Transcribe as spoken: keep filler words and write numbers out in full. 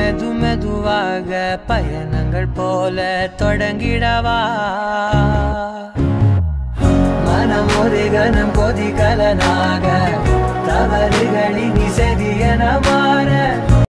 மெது மெதுவாக பயணங்கள் போல தொடங்கிடவா மனம் ஒரு கணம் கொதிகலனாக தவறுகளின் இசதியனமா